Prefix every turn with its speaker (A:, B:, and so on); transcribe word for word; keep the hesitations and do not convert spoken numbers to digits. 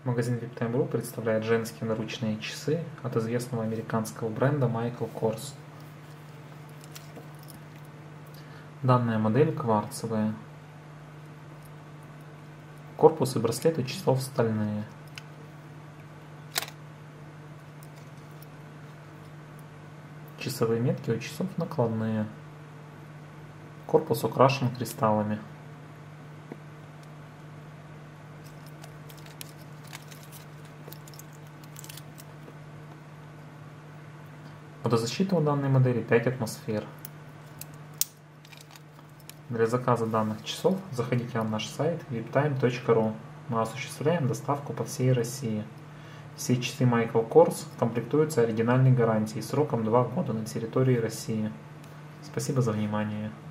A: Магазин VIPtime точка ру представляет женские наручные часы от известного американского бренда Michael Kors. Данная модель кварцевая. Корпус и браслеты часов стальные. Часовые метки у часов накладные. Корпус украшен кристаллами. Водозащита у данной модели пять атмосфер. Для заказа данных часов заходите на наш сайт виптайм точка ру. Мы осуществляем доставку по всей России. Все часы Michael Kors комплектуются оригинальной гарантией сроком два года на территории России. Спасибо за внимание.